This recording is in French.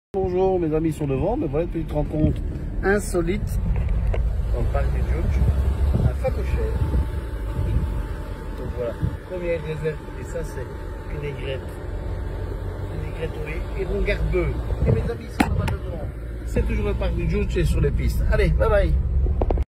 Bonjour, mes amis sont devant, mais voilà une petite rencontre insolite dans le parc du Djoudj, un phacochère. Donc voilà, première réserve, et ça c'est une aigrette. Une aigrette au héron garbeux. Et mes amis sont pas devant. C'est toujours le parc du Djoudj et sur les pistes. Allez, bye bye.